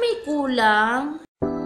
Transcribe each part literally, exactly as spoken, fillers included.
may kulang.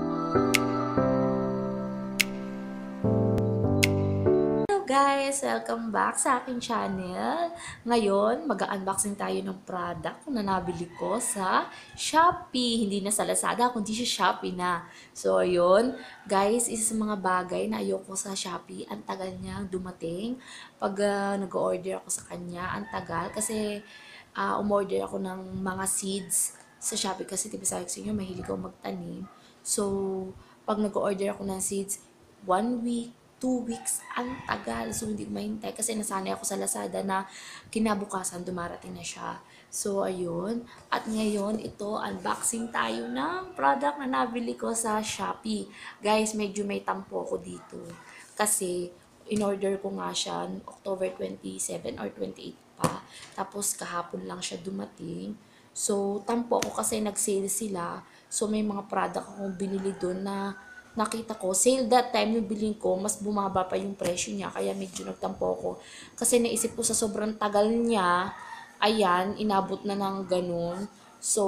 Hello guys! Welcome back sa aking channel. Ngayon, mag-unboxing tayo ng product na nabili ko sa Shopee. Hindi na sa Lazada, kundi sa Shopee na. So, ayun. Guys, isa sa mga bagay na ayoko sa Shopee. Ang tagal niyang dumating. Pag uh, nag-order ako sa kanya, ang tagal. Kasi, uh, umorder ako ng mga seeds sa Shopee. Kasi, diba sabi ko sa inyo, mahilig ako magtanim. So, pag nag-order ako ng seeds, one week, two weeks, ang tagal. So, hindi ko mahintay kasi nasanay ako sa Lazada na kinabukasan dumarating na siya. So, ayun. At ngayon, ito, unboxing tayo ng product na nabili ko sa Shopee. Guys, medyo may tampo ko dito. Kasi, in-order ko nga siya October twenty-seven or twenty-eight pa. Tapos, kahapon lang siya dumating. So, tampo ko kasi nag-sale sila. So, may mga product akong binili doon na nakita ko, sale that time yung bilhin ko, mas bumaba pa yung presyo niya, kaya medyo nagtampo ko. Kasi naisip ko sa sobrang tagal niya, ayan, inabot na ng ganun. So,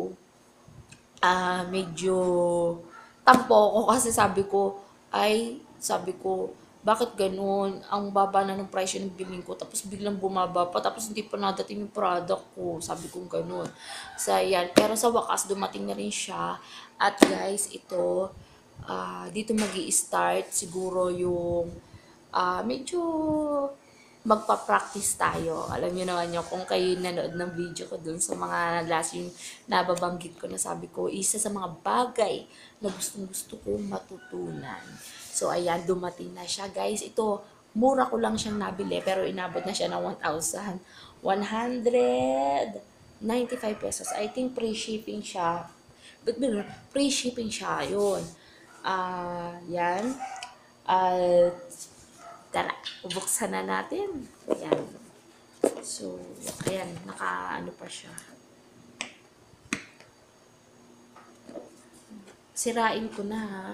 ah uh, medyo tampo ko kasi sabi ko, ay, sabi ko, bakit ganun? Ang baba na ng presyo ng bilhin ko, tapos biglang bumaba pa, tapos hindi pa nadating yung product ko. Sabi ko ganun. So, ayan. Pero sa wakas, dumating na rin siya. At guys, ito, Uh, dito magi-start siguro yung uh, medyo magpa-practice tayo. Alam niyo naman yun, kung kayo nanood ng video ko dun sa mga last yung nababanggit ko na sabi ko, isa sa mga bagay na gustong gusto ko matutunan. So, ayan, dumating na siya. Guys, ito, mura ko lang siyang nabili, pero inabot na siya ng one thousand one hundred ninety-five pesos. I think pre-shipping siya. But, pre-shipping siya, yun. Ah, uh, yan. At, uh, tara, bubuksan na natin. Ayan. So, ayan, naka, ano pa siya. Sirain ko na, ha.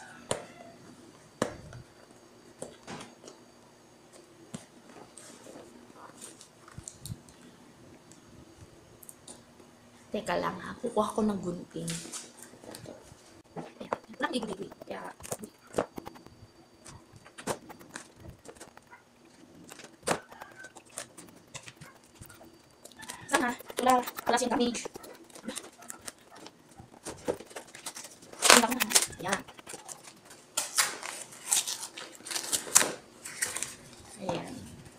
Teka lang, ha. Kukuha ko ng gunting. Nakikigigil. Kaya, sana, wala, wala siyang damage. Tingnan ko na. Ayan. Ayan.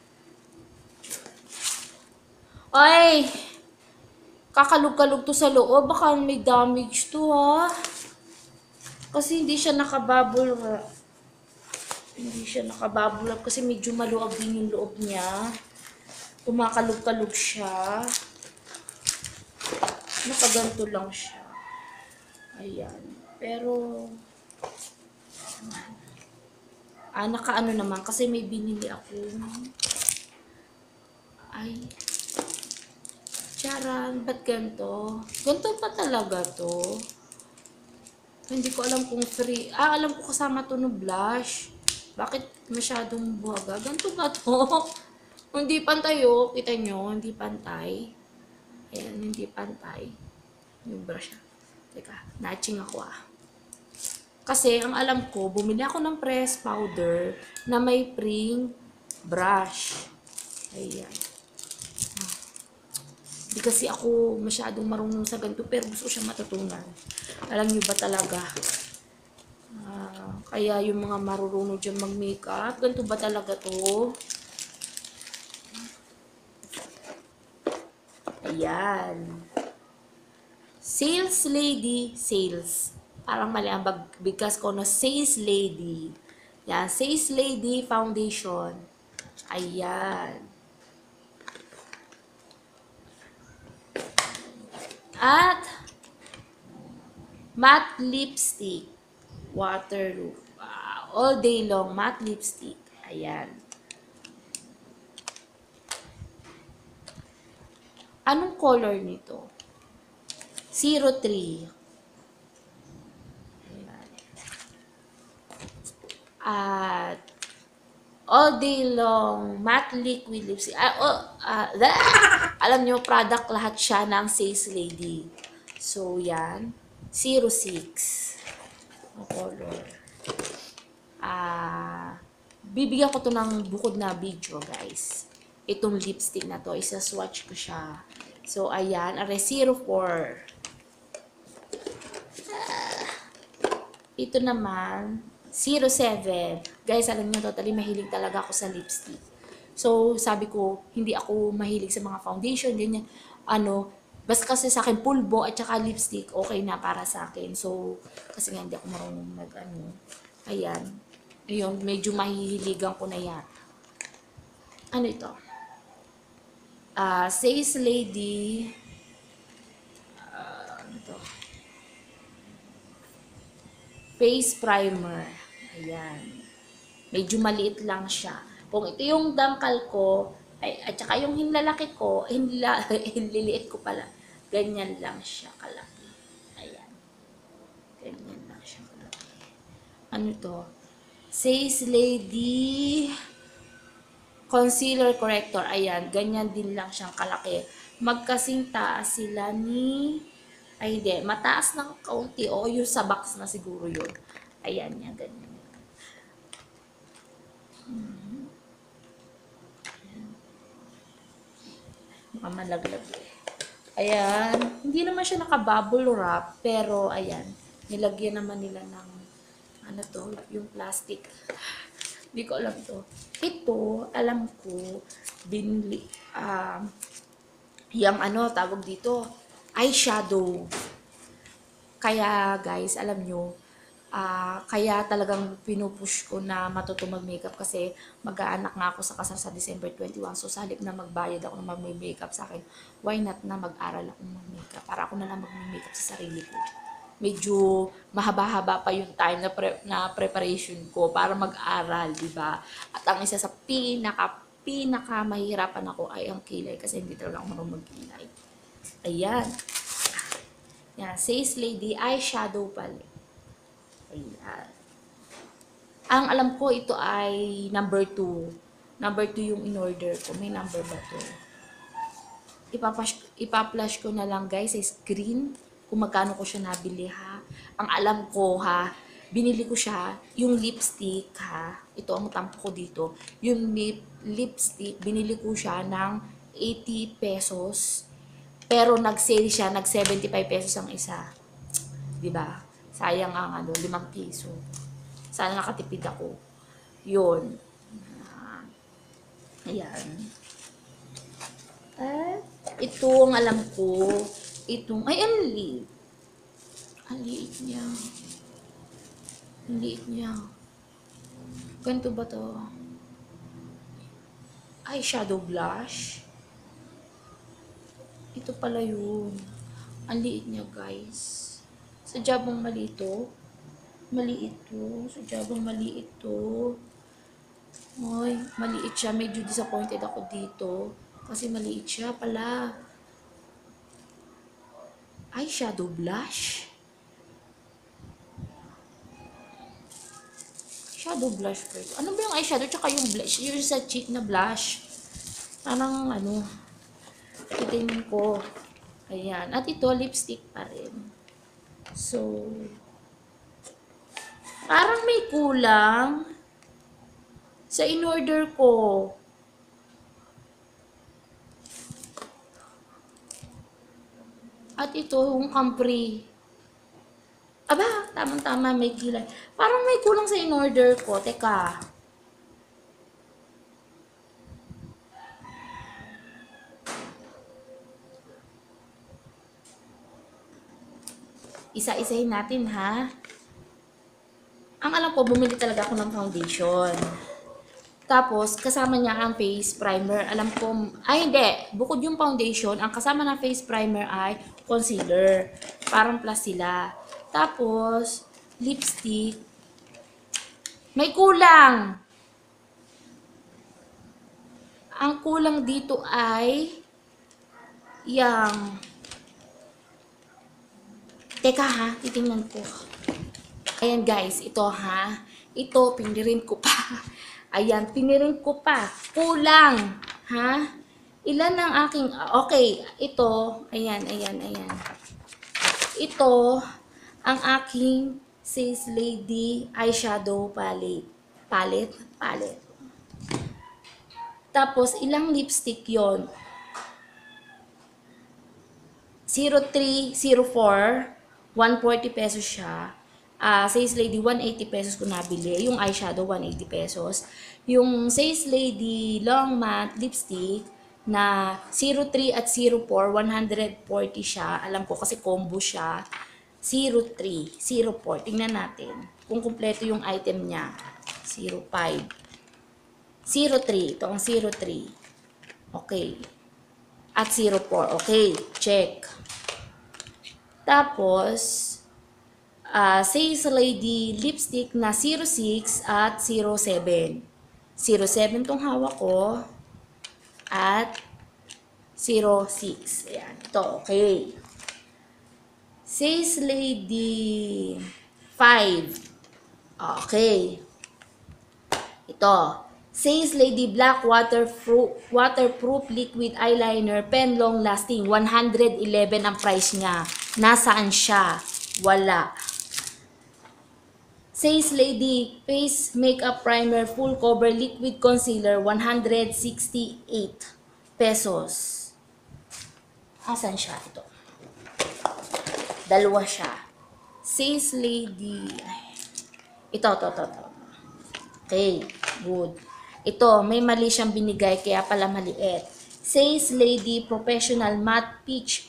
Ay! Kakalog-kalog to sa loob. Baka may damage to, ha. Kasi hindi siya nakabubble wrap. Hindi siya nakabubble wrap kasi medyo maluwag din yung loob niya. Kumakalog-kalog siya. Nakaganto lang siya. Ayan. Pero, ah, nakaano naman kasi may binili ako. Ay, charan, ba't ganito? Ganito pa talaga to? Hindi ko alam kung free. Ah, alam ko kasama to no blush. Bakit masyadong buwaga? Ganito ba to? Hindi pantay, oh. Kita nyo, hindi pantay. Ayan, hindi pantay. Yung brush. Teka, natching ako ah. Kasi, ang alam ko, bumili ako ng press powder na may pring brush. Ayan. Hindi kasi ako masyadong marunong sa ganito, pero gusto ko siya matutunan. Alam niyo ba talaga? Uh, kaya yung mga marunong dyan mag-makeup, ganito ba talaga to? Ayan. Sales Lady Sales. Parang mali ang bigkas ko na Sales Lady. Yan, Sales Lady Foundation. Ayan. At matte lipstick, waterproof, uh, all day long matte lipstick. Ayan. Anong color nito? zero three. Ayan. At all day long matte liquid lipstick. Uh, oh, uh, alam nyo, product lahat siya ng Sales Lady. So, yan. zero six na color. Ah, bibigyan ko to ng bukod na video, guys. Itong lipstick na to, isa-swatch ko siya. So, ayan, are zero four. Ah, ito naman, zero seven. Guys, alam niyo, totally mahilig talaga ako sa lipstick. So, sabi ko, hindi ako mahilig sa mga foundation, ganyan. Ano, basta kasi sa akin, pulbo at saka lipstick, okay na para sa akin. So, kasi nga hindi ako marunong mag, ano, ayan. Ayun, medyo mahihiligan ko na yan. Ano ito? Ah, uh, Says Lady. Uh, ano ito? Face primer. Ayan. Medyo maliit lang siya. Kung ito yung dangkal ko, ay, at saka yung hinlalaki ko, hinla, hinliliit ko pala. Ganyan lang siya kalaki. Ayan. Ganyan lang siya kalaki. Ano to? Says Lady Concealer Corrector. Ayan. Ganyan din lang siyang kalaki. Magkasing taas sila ni... Ay, hindi. Mataas ng kaunti. O, yung sa box na siguro yun. Ayan yan. Ganyan. Hmm. Baka malaglag eh. Ayan. Hindi naman siya naka-bubble wrap. Pero, ayan. Nilagyan naman nila ng ano to, yung plastic. Hindi ko alam to. Ito, alam ko, binili, um, yung ano, tawag dito, eyeshadow. Kaya, guys, alam nyo, uh, kaya talagang pinupush ko na matuto mag-makeup kasi mag-aanak nga ako sa kasal sa December twenty-one. So, sa halip na magbayad ako na mag-makeup sa akin, why not na mag-aral ako mag-makeup? Para ako na lang mag-makeup sa sarili ko. Medyo mahaba-haba pa yung time na, pre na preparation ko para mag-aral, di ba? At ang isa sa pinaka, pinaka mahirapan ako ay ang kilay kasi hindi talaga ako marunong mag-kilay. Ayan. Yan, Says Lady eyeshadow palette. Ayan. Ang alam ko ito ay number two. Number two yung in-order ko. May number ba to? Ipa-flash ko na lang, guys, sa screen kung magkano ko siya nabili, ha. Ang alam ko, ha, binili ko siya, yung lipstick, ha. Ito ang tampo ko dito. Yung lip, lipstick, binili ko siya ng eighty pesos. Pero nag-sale siya, nag-seventy-five pesos ang isa. Diba? Sayang ang ano, limang piso. Sana nakatipid ako. Yun. Ayan. At ito ang alam ko. Itong, ay, ang liit. Ang liit niya. Ang liit niya. Ganito ba to? Ay, shadow blush. Ito pala yun. Ang liit niya, guys. Sadya bang maliit to? Maliit to. Sadya bang maliit to? Ay, maliit siya. Medyo disappointed ako dito. Kasi maliit siya pala. Ay, shadow blush. Shadow blush ko ito. Ano ba yung eyeshadow? Tsaka yung blush. Yung sa cheek na blush. Parang ano. Titingin ko. Ayan. At ito, lipstick pa rin. So, parang may kulang sa in-order ko. At ito, yung Campri. Aba, tamang-tama, may kilay. Parang may kulang sa in-order ko. Teka. Isa-isahin natin, ha? Ang alam ko, bumili talaga ako ng foundation. Tapos, kasama niya ang face primer. Alam ko, ay hindi, bukod yung foundation, ang kasama ng face primer ay concealer. Parang plus sila. Tapos, lipstick. May kulang. Ang kulang dito ay yang... Teka ha, titingnan ko. Ayan guys, ito ha. Ito, pinirin ko pa. Ayan, pinirin ko pa. Kulang. Ha? Ilan ang aking... Okay, ito. Ayan, ayan, ayan. Ito, ang aking Says Lady eyeshadow palette. Palette? Palette. Tapos, ilang lipstick yon? zero three zero four, one forty pesos siya. Uh, Says Lady, one eighty pesos ko nabili. Yung eyeshadow, one eighty pesos. Yung Says Lady Long Matte Lipstick na zero three at zero four, one forty siya. Alam ko kasi combo siya. zero three, zero four. Tingnan natin kung kumpleto yung item niya. zero five. zero three. Ito ang zero three. Okay. At zero four. Okay. Check. Tapos, uh, Says Lady lipstick na zero six at zero seven. zero seven tong hawak ko. At zero six. Ayan. Ito. Okay. Says Lady five. Okay. Ito. Says Lady Black Waterproof, waterproof Liquid Eyeliner Pen Long Lasting. one eleven ang price niya. Nasaan siya? Wala. Says Lady Face Makeup Primer Full Cover Liquid Concealer. one sixty-eight pesos. Asan siya? Ito. Dalawa siya. Says Lady. Ito, ito, ito, ito. Okay, good. Ito, may mali siyang binigay, kaya pala maliit. Says Lady Professional Matte Peach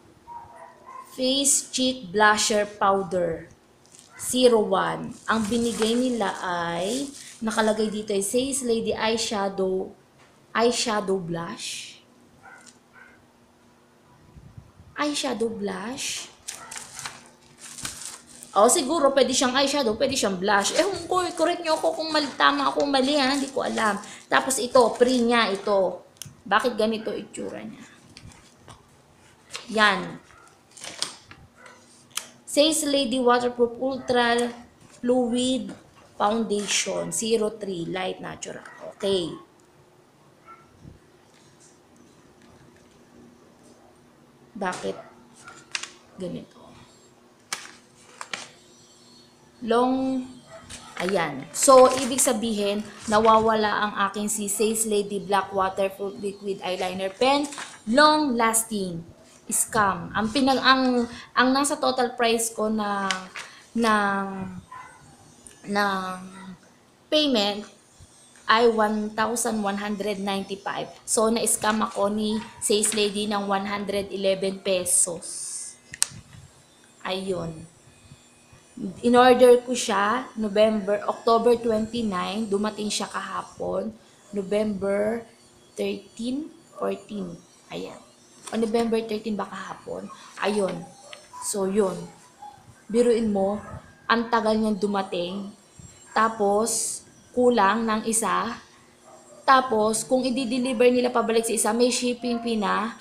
Face Cheek Blusher Powder. zero one. Ang binigay nila ay, nakalagay dito ay Says Lady Eyeshadow, Eyeshadow Blush. Eyeshadow Blush. O, siguro pwede siyang eyeshadow, pwede siyang blush. Eh, kung correct nyo ako kung mali, tama ako mali ha, hindi ko alam. Tapos ito, free niya ito. Bakit ganito itsura niya? Yan. Says Lady Waterproof Ultra Fluid Foundation, zero three, Light Natural. Okay. Bakit ganito? Long, ayan. So, ibig sabihin, nawawala ang aking si Says Lady Black Waterproof Liquid Eyeliner Pen. Long lasting. Scam. Ang pinag ang ang nasa total price ko na ng ng payment ay one thousand one hundred ninety-five. So, na-scam ako ni Says Lady ng one hundred eleven pesos. Ayun. In-order ko siya, November, October twenty-nine, dumating siya kahapon, November thirteen, fourteen, ayan. O November thirteen ba kahapon? Ayun. So, yun. Biruin mo, ang tagal niyang dumating, tapos, kulang ng isa, tapos, kung i-deliver nila pabalik sa isa, may shipping fee na,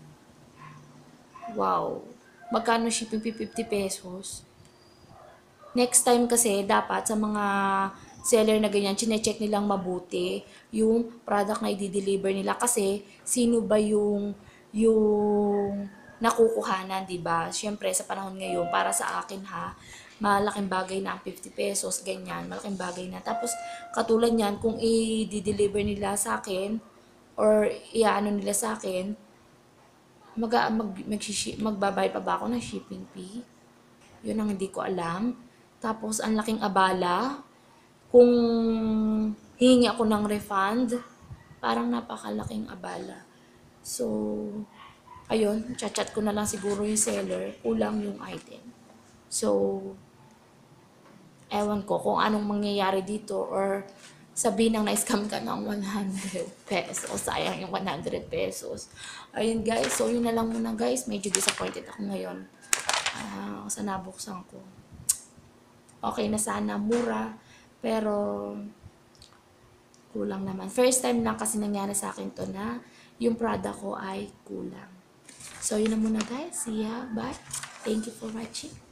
wow, magkano shipping fee? fifty pesos. Next time kasi, dapat sa mga seller na ganyan, chine-check nilang mabuti yung product na i-deliver nila. Kasi, sino ba yung, yung nakukuhanan, diba? Siyempre, sa panahon ngayon, para sa akin ha, malaking bagay na ang fifty pesos, ganyan, malaking bagay na. Tapos, katulad yan, kung i-deliver nila sa akin, or i-ano nila sa akin, mag, mag, mag, magbabayad pa ba ako ng shipping fee? Yun ang hindi ko alam. Tapos, ang laking abala. Kung hihingi ako ng refund, parang napakalaking abala. So, ayun, chat-chat ko na lang siguro yung seller, kulang yung item. So, ewan ko kung anong mangyayari dito, or sabihin nang na-scam ka ng one hundred pesos. Sayang yung one hundred pesos. Ayun guys, so yun na lang muna guys. Medyo disappointed ako ngayon. Uh, sa nabuksan ko. Okay na sana, mura, pero kulang naman. First time lang kasi nangyari sa akin to na yung product ko ay kulang. So, yun na muna guys. See ya. Bye. Thank you for watching.